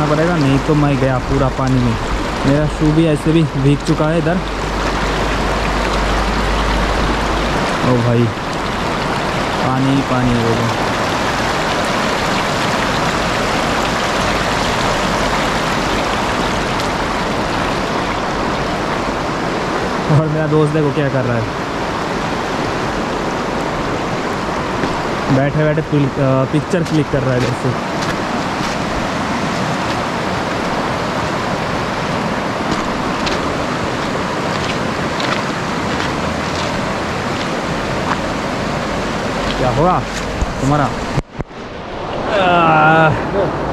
पड़ेगा, नहीं तो मैं गया पूरा पानी में। मेरा शू भी ऐसे भी भीग चुका है इधर। ओ भाई पानी ही पानी है वो। और मेरा दोस्त देखो क्या कर रहा है, बैठे बैठे पिक्चर क्लिक कर रहा है इधर से। क्या हुआ तुम्हारा?